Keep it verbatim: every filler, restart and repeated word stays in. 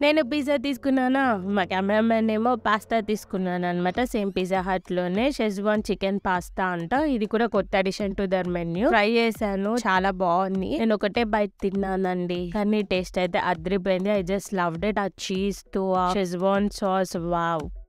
నేను పిజ్జా తీసుకున్నానా, మా కెమెరామెన్ ఏమో పాస్తా తీసుకున్నాను అనమాట. సేమ్ పిజ్జా హట్ లోనే షెజ్వాన్ చికెన్ పాస్తా అంట. ఇది కూడా కొత్త addition to their menu. Try చేశాను, చాలా బాగుంది. నేను ఒకటే బైట్ తిన్నానండి, కానీ టేస్ట్ అయితే అదిరిపోయింది. I just loved it. ఆ చీజ్ తో ఆ షెజ్వాన్ సాస్, వావ్.